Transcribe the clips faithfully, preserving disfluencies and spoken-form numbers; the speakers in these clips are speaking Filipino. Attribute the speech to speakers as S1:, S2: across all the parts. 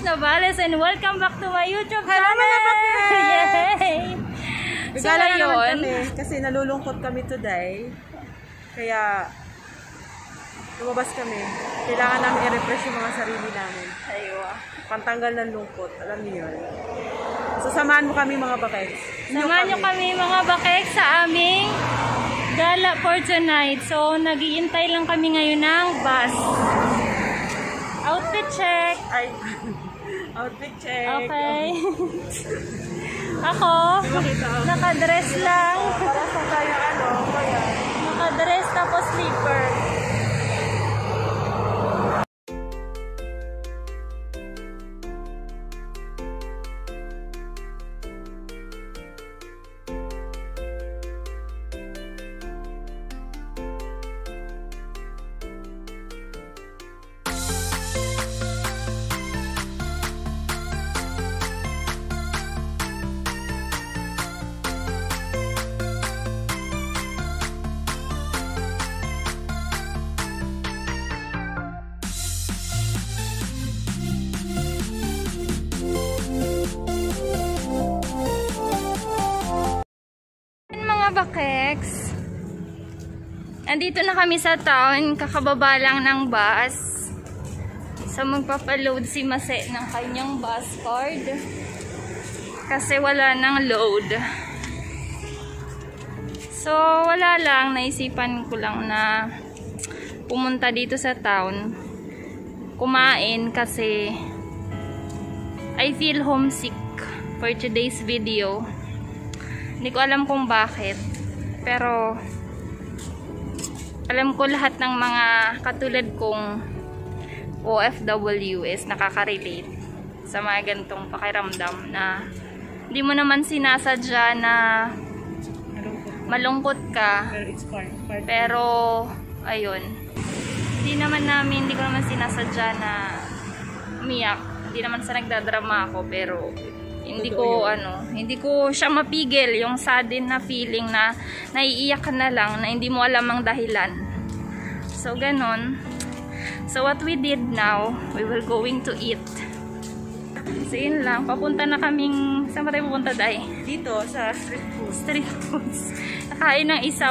S1: Navales and welcome back to my YouTube channel!
S2: Hello mga bakit!
S1: Yay! So
S2: Regala na
S1: ngayon,
S2: naman kami kasi nalulungkot kami today. Kaya lumabas kami. Kailangan namin i-refresh yung mga sarili namin.
S1: aywa.
S2: Pantanggal ng lungkot. Alam niyo yun. So samahan mo kami mga bakit.
S1: Samahan nyo kami mga bakek sa aming gala for tonight. So nag-iintay lang kami ngayon ng bus. Outfit check!
S2: Ay, outfit check.
S1: Okay. Ako, nakadress lang.
S2: Para sa tayo ano, kaya.
S1: Nakadress tapos slipper. Bakeks. Andito na kami sa town, kakababa lang ng bus. So magpapaload si Mase ng kanyang bus card kasi wala nang load. So wala lang, naisipan ko lang na pumunta dito sa town kumain kasi I feel homesick for today's video. Hindi ko alam kung bakit, pero alam ko lahat ng mga katulad kong O F W is nakaka-relate sa mga ganitong pakiramdam na hindi mo naman sinasadya na malungkot ka, pero ayun, hindi naman namin, hindi ko naman sinasadya na umiyak, hindi naman sa nagdadrama ako, pero hindi ko ano, hindi ko siya mapigil yung sudden na feeling na naiiyak ka na lang na hindi mo alam ang dahilan. So ganon. So what we did now, we were going to eat. So yun lang, papunta na kaming, saan ba tayo pupunta dahi?
S2: Dito sa street food.
S1: Street foods. Nakain ng isaw.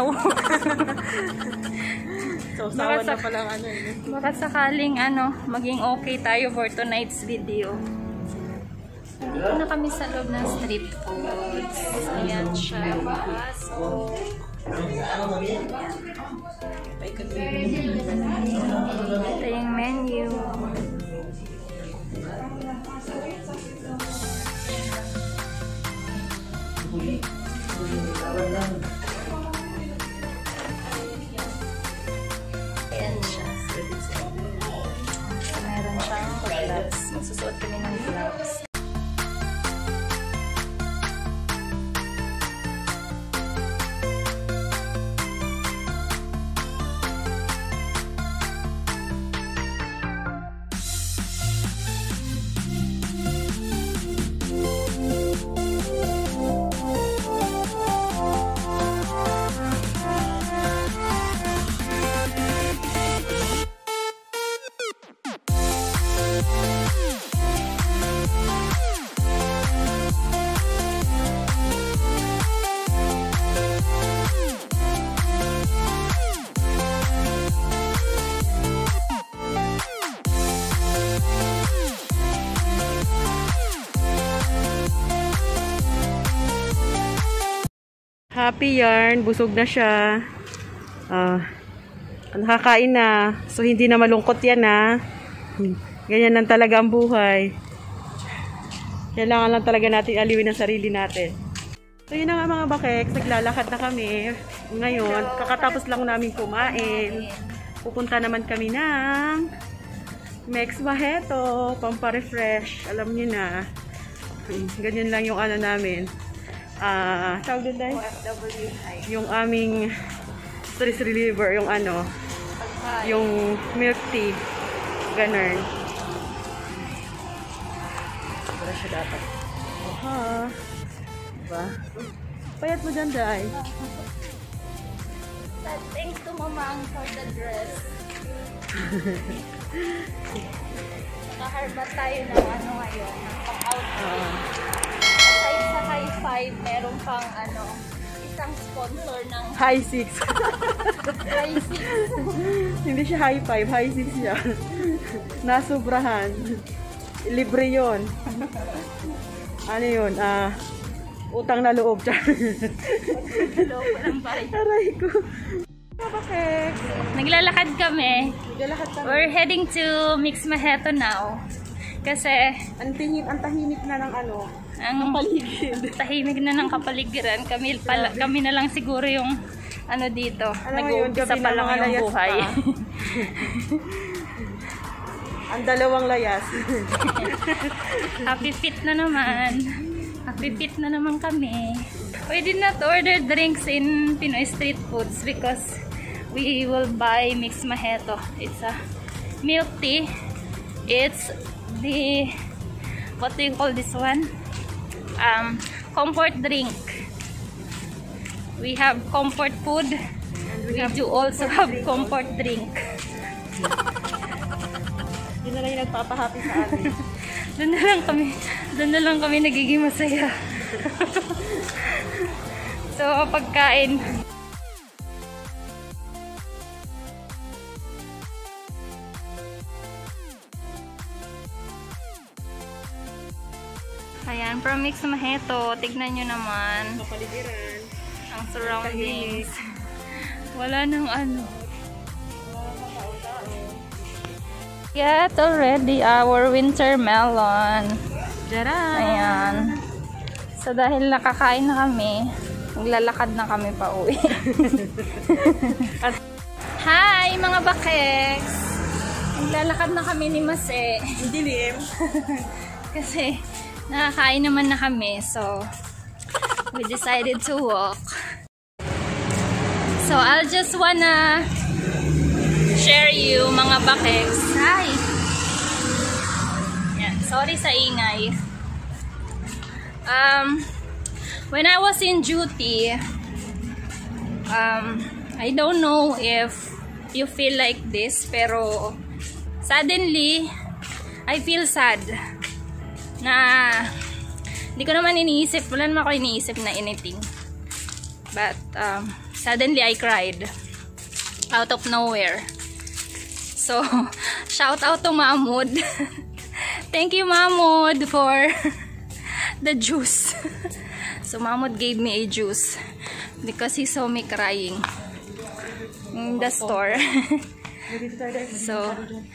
S2: So sawa na palang ano yun.
S1: Baka sakaling ano, maging okay tayo for tonight's video. Dito na kami sa loob ng street foods. Ayan siya. So, ito yung menu. Ayan siya. So, meron siyang gloves. Magsusuot kami ng gloves.
S2: Happy yarn, busog na siya. Uh, nakakain na. So hindi na malungkot yan ha. Ganyan lang talaga ang buhay. Kailangan lang talaga natin aliwin ang sarili natin. So yun na nga mga bakeks, naglalakad na kami. Ngayon, kakatapos lang namin kumain. Pupunta naman kami ng Mex Maheto, pampa-refresh. Alam niyo na. Ganyan lang yung ano namin. Ah, uh, tawag din dahil?
S1: O F W.
S2: Yung aming stress reliever, yung ano, yung milk tea. Ganun. Para siya dapat. Aha. Diba? Payat mo dyan, Day.
S1: Thanks to Mamang for the dress. Nakaharbat tayo ng ano ngayon, ng pang-outfit. Aside sa high five, meron pang ano, isang sponsor ng
S2: High six.
S1: high six.
S2: Hindi siya high five, high six siya. Nasubrahan. Libre yun. Ano yun? Ah, utang na loob.
S1: Loob ng bahay.
S2: Aray ko. Bakit?
S1: Naglalakad kami.
S2: Naglalakad kami.
S1: We're heading to Umiyak+Naglakad now. Kasi
S2: Ang tingin, ang tahimik na ng ano,
S1: ang
S2: paligid.
S1: tahimik na ng kapaligiran. Kami, pala, kami na lang siguro yung ano dito.
S2: Alam mo yun,
S1: Nag-uumpisa
S2: gabi
S1: pa
S2: na
S1: lang
S2: mga
S1: yung
S2: layas
S1: buhay.
S2: pa. Ang dalawang layas.
S1: Happy fit na naman. Happy fit na naman kami. We did not order drinks in Pinoy street foods because we will buy mixed mojito. It's a milk tea. It's the, what do you call this one? Um, comfort drink. We have comfort food. We, we do also have comfort drink.
S2: Yun na lang yung nagpapahappy sa amin.
S1: Doon na lang kami, doon na lang kami nagiging masaya. So, pagkain. Ayan, from Umiyak+Naglakad, tignan nyo naman
S2: Kapaligiran.
S1: ang surroundings. Wala nang ano. Get already our winter melon.
S2: Jaran!
S1: Ayan. So, dahil nakakain na kami, maglalakad na kami pa uwi. Hi, mga bakeks! Maglalakad na kami ni Mase.
S2: Dilim.
S1: Kasi, nakakain naman na kami. So, we decided to walk. So, I'll just wanna share you, mga bakeks. Hi! Yan. Sorry sa ingay. Um, when I was in duty, um, I don't know if you feel like this, pero suddenly, I feel sad na hindi ko naman iniisip, wala naman ako iniisip na anything. But, um, suddenly I cried out of nowhere. So, shout out to Mahmoud. Thank you, Mahmoud, for the juice. So, Mahmoud gave me a juice because he saw me crying in the store. So,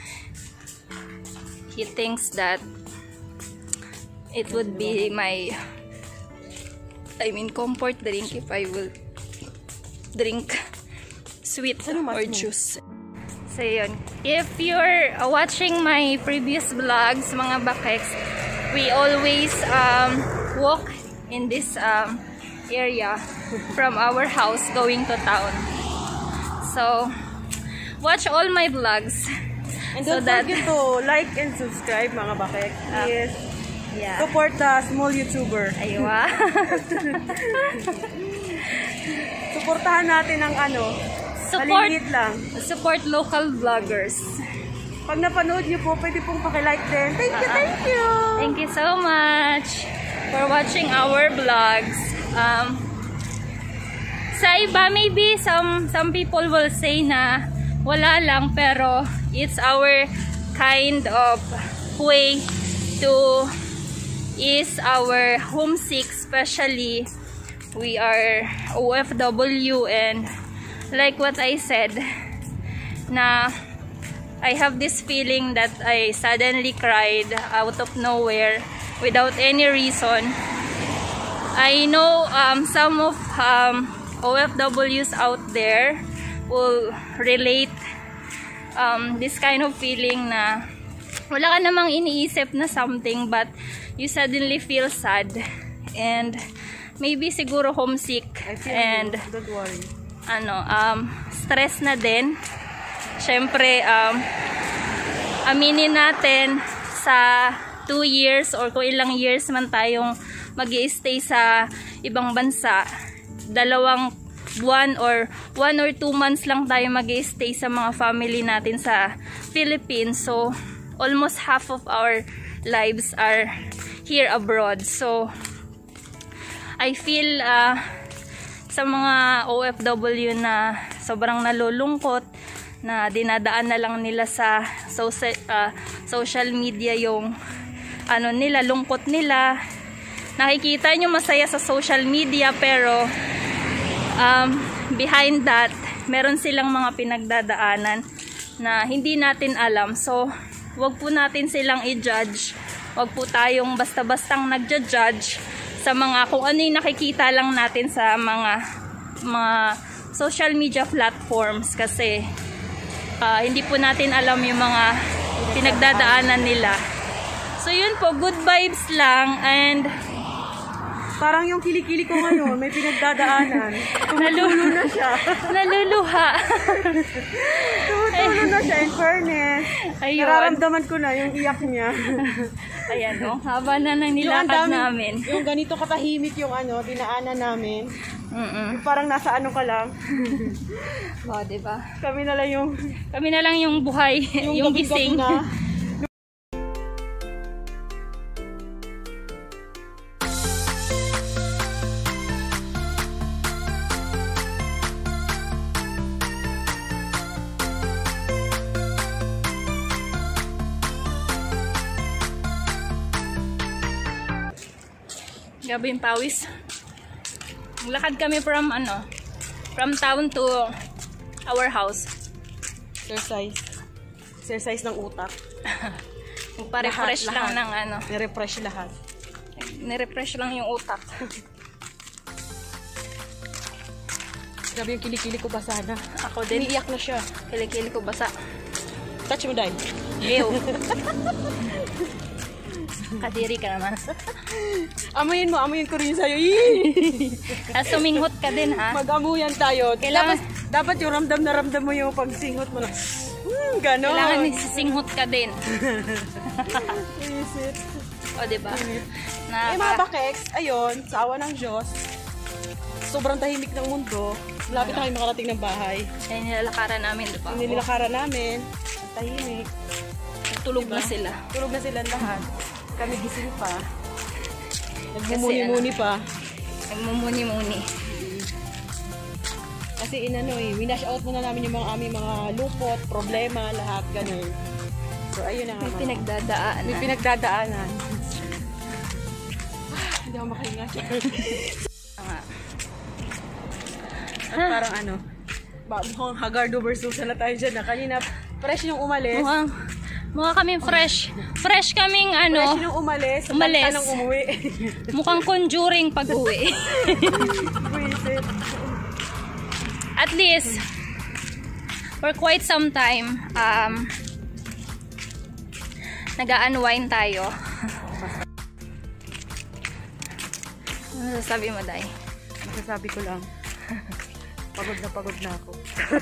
S1: he thinks that it would be my, I mean, comfort drink if I will drink sweet or juice. So, yun. If you're uh, watching my previous vlogs, mga bakeks, we always um, walk in this um, area from our house going to town. So, watch all my vlogs.
S2: And
S1: So
S2: don't
S1: that-
S2: forget to like and subscribe, mga bakek. Yes.
S1: Yeah.
S2: Support the small YouTuber.
S1: Aywa.
S2: Suportahan natin ang ano,
S1: Support,
S2: maliliit lang.
S1: support local vloggers.
S2: Pag napanood niyo po, pwede pong pakilike din. Thank you,
S1: Uh-uh.
S2: thank you!
S1: Thank you so much for watching our vlogs. Um, sa iba, maybe some some people will say na wala lang, pero it's our kind of way to ease our homesick, especially we are O F W, and like what I said, na I have this feeling that I suddenly cried out of nowhere without any reason. I know um, some of um, O F Ws out there will relate um, this kind of feeling na wala ka namang iniisip na something, but you suddenly feel sad and maybe siguro homesick and
S2: Don't worry.
S1: ano, um, stress na din. Syempre, um, aminin natin sa two years or kung ilang years man tayong mag-i-stay sa ibang bansa, dalawang buwan or one or two months lang tayo mag-stay sa mga family natin sa Philippines. So, almost half of our lives are here abroad. So, I feel uh, sa mga O F W na sobrang nalulungkot na dinadaan na lang nila sa social, uh, social media yung ano nila, lungkot nila. Nakikita nyo masaya sa social media pero um, behind that meron silang mga pinagdadaanan na hindi natin alam. So wag po natin silang i-judge, wag po tayong basta-bastang nagja-judge sa mga kung ano yung nakikita lang natin sa mga mga social media platforms, kasi uh, hindi po natin alam yung mga pinagdadaanan nila. So yun po, good vibes lang. And
S2: parang yung kilikili ko ngayon, may pinagdadaanan. Tumutulo na siya.
S1: Naluluha.
S2: Tumutulo na siya, in fairness.
S1: Ayun.
S2: Nararamdaman ko na yung iyak niya.
S1: Ayan o, haba na ng
S2: Yung
S1: nilakad
S2: ang dami-
S1: namin.
S2: Yung ganito katahimik yung ano, dinaanan namin.
S1: Mm-mm.
S2: Yung parang nasa ano ka lang.
S1: O, diba?
S2: Kami na lang yung...
S1: Kami na lang yung buhay, yung,
S2: gabi-gabi
S1: gising.
S2: na.
S1: Grabe yung pawis. Lakad kami from ano, from town to our house.
S2: Exercise. Exercise ng utak.
S1: Magpa-refresh lang
S2: Lahat, lahat.
S1: ng ano.
S2: Nirefresh lahat.
S1: Nirefresh lang yung utak.
S2: Grabe yung kilikili ko basa na.
S1: Ako din.
S2: Umiiyak na siya.
S1: Kilikili ko basa.
S2: Touch mo, Day.
S1: Ew. Kadiri ka naman.
S2: Amuyin mo, amuyin ko rin sa'yo.
S1: Ah, suminghot ka din ha.
S2: Mag-amuyan tayo.
S1: Kailangan-
S2: Dapat, dapat yung ramdam na ramdam mo yung pagsinghot mo na. Hmm, gano'n.
S1: Kailangan isisinghot ka din.
S2: Visit.
S1: O diba?
S2: Eh mga bakeks, ayun, sa awa ng Diyos, sobrang tahimik ng mundo. Malapit na kayo makarating ng bahay.
S1: Ay, nilalakaran namin, diba?
S2: Ang nililakaran namin, ang tahimik.
S1: Tulog
S2: Diba?
S1: na sila.
S2: Tulog na sila lahat. Kami gising pa.
S1: Kasi
S2: Nagmumuni-muni pa.
S1: Nagmumuni-muni.
S2: Kasi inano eh, winash out muna namin yung mga aming mga lupot, problema, lahat, ganun. So ayun na nga.
S1: May
S2: mga-
S1: pinagdadaan.
S2: May pinagdadaanan. Hindi ako makahinga. At parang ano, ba- mukhang Hagardo versus na tayo dyan na kanina fresh yung umalis.
S1: Mukhang, mukha kaming fresh. Fresh kaming ano,
S2: Fresh yung umalis. sa
S1: Umalis.
S2: kanta ng umuwi.
S1: mukhang conjuring pag-uwi.
S2: Visit.
S1: At least, for quite some time, um, nag-unwind tayo. Ano sasabi mo, Day?
S2: Masasabi ko lang, pagod na pagod na ako.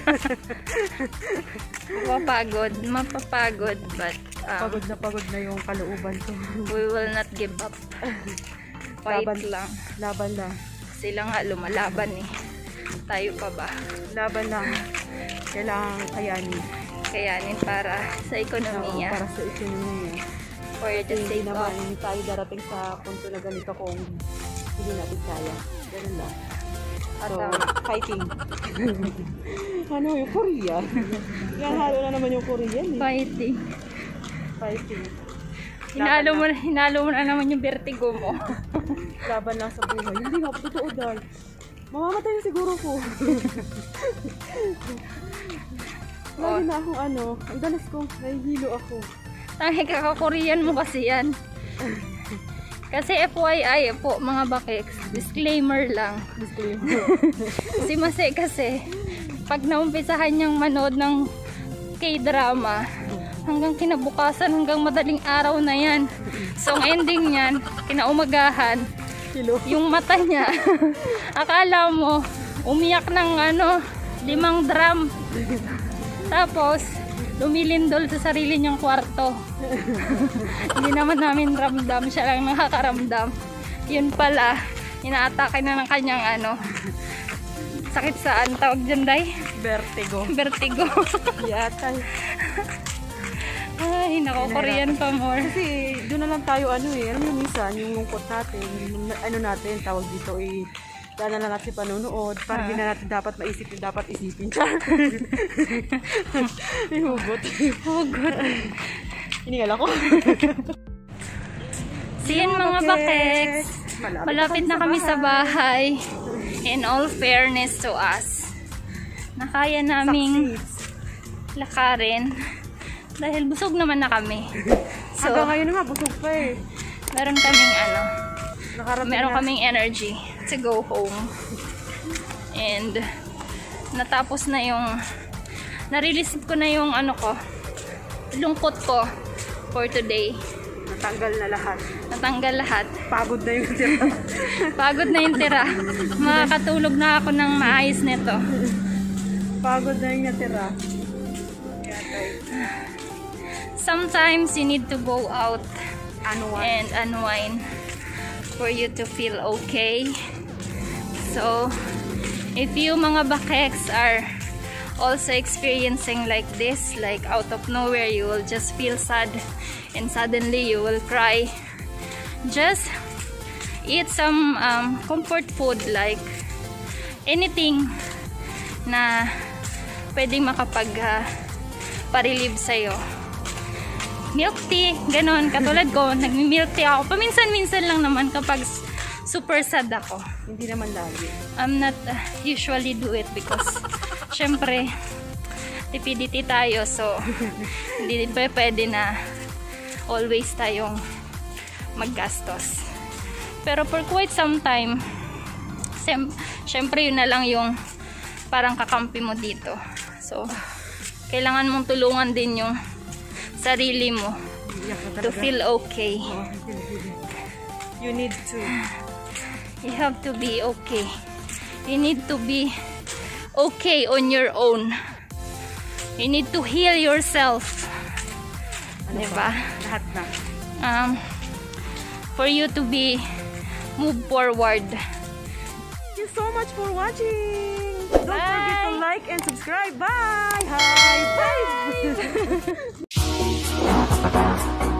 S1: Mapapagod, mapapagod, but um,
S2: Pagod na pagod na yung kalooban ko.
S1: we will not give up. Fight
S2: Laban.
S1: lang.
S2: Laban lang.
S1: Sila nga lumalaban eh. Tayo pa ba?
S2: Laban lang. Kailangan kayanin.
S1: Kayanin para sa
S2: Oo,
S1: ekonomiya.
S2: para sa ekonomiya.
S1: For the
S2: Hindi
S1: sake
S2: naman
S1: of...
S2: hindi tayo darating sa punto na ganito kung hindi natin kaya. Ganun lang.
S1: At,
S2: So,
S1: um,
S2: fighting. Ano yung Korea? Yan, halo na naman yung Korean eh.
S1: Fighting.
S2: Fighting.
S1: Hinalo mo, hinalo mo na naman yung vertigo mo.
S2: Laban lang sa buhay. Hindi nga, totoo dahil. Mamamatay na siguro ko. Lagi na akong ano, ang dalas ko, nahihilo ako.
S1: Ay, kaka-Korean mo kasi yan. Kasi F Y I po, mga bakeks, disclaimer lang.
S2: Disclaimer.
S1: Si Mase kasi, pag naumpisahan niyang manood ng K-drama, hanggang kinabukasan, hanggang madaling araw na yan. So, ang ending niyan, kinaumagahan,
S2: Kilo.
S1: yung mata niya, akala mo, umiyak ng ano, limang drum. Tapos, lumilindol sa sarili niyang kwarto. Hindi naman namin ramdam, siya lang nakakaramdam. Yun pala, inaatake na ng kanyang ano, Sakit saan? Tawag dyan, Day?
S2: Vertigo.
S1: Vertigo.
S2: Yata.
S1: Ay, nako, Korean pa more.
S2: Kasi doon na lang tayo ano eh. Alam mo minsan, yung lungkot natin, yung ano natin, tawag dito eh, daan na lang natin panunood. Parang hindi na natin dapat maisip yung dapat isipin. May hugot.
S1: Hugot.
S2: Hiningal ako.
S1: So yun mga bakeks.
S2: Malapit,
S1: Malapit na kami sa bahay. In all fairness to us, na kaya naming lakarin. Dahil busog naman na kami. So,
S2: hanggang ngayon nga, busog pa eh.
S1: Meron kaming ano,
S2: Nakarating
S1: meron
S2: na.
S1: kaming energy to go home. And, natapos na yung, na-release ko na yung ano ko, lungkot ko for today.
S2: Natanggal na lahat.
S1: Natanggal lahat.
S2: Pagod na yung tira.
S1: Pagod na yung tira. Makakatulog na ako ng maayos nito.
S2: Pagod na yung natira.
S1: Sometimes you need to go out
S2: Unwind.
S1: and unwind for you to feel okay. So, if you mga bakeks are also experiencing like this, like out of nowhere you will just feel sad and suddenly you will cry, just eat some um, comfort food, like anything na pwedeng makapag uh, pa-relieve sa'yo. Milk tea, ganon. Katulad ko, nagmi-milk tea ako. Paminsan-minsan lang naman kapag super sad ako.
S2: Hindi naman lagi.
S1: I'm not uh, usually do it because syempre tipidity tayo, so hindi din pa pwede na always tayong maggastos. Pero for quite some time, syempre yun na lang yung parang kakampi mo dito. So kailangan mong tulungan din yung sarili mo to feel okay.
S2: You need to.
S1: You have to be okay. You need to be okay on your own. You need to heal yourself.
S2: Ano
S1: diba?
S2: Lahat na.
S1: Um, for you to be move forward.
S2: Thank you so much for watching. Don't
S1: Bye.
S2: forget to like and subscribe. Bye. Hi. Bye.